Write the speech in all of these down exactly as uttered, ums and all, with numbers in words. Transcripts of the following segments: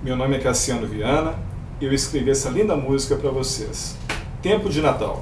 Meu nome é Cassiano Viana e eu escrevi essa linda música para vocês. Tempo de Natal.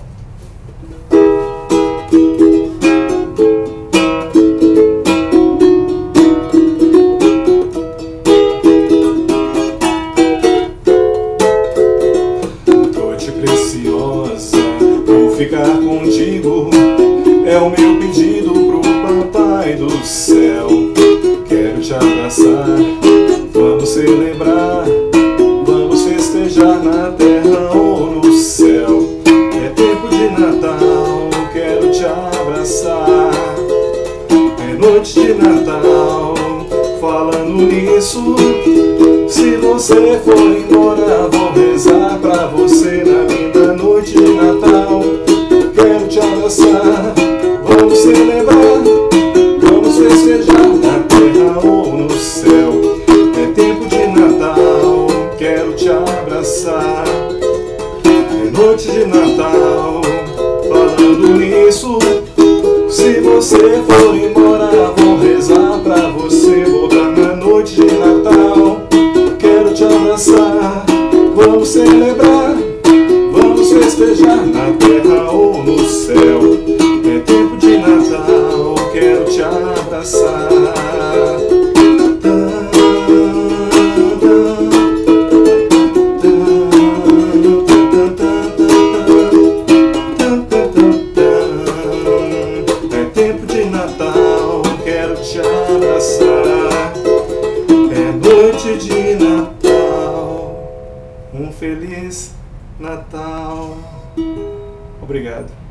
Noite preciosa, vou ficar contigo, é o meu pedido pro Papai do Céu. Quero te abraçar, vamos celebrar, vamos festejar na terra ou no céu. É tempo de Natal, quero te abraçar. É noite de Natal, falando nisso, se você for embora, vou rezar pra você na linda noite de Natal. Quero te abraçar, vamos celebrar, vamos festejar na terra ou no céu. É tempo de Natal, quero te abraçar. É noite de Natal, falando nisso, se você for embora, vou rezar pra você voltar na noite de Natal. Quero te abraçar, vamos celebrar, vamos festejar na terra ou no céu. É tempo de Natal, quero te abraçar. É tempo de Natal, quero te abraçar. É noite de Natal, um feliz Natal. Obrigado.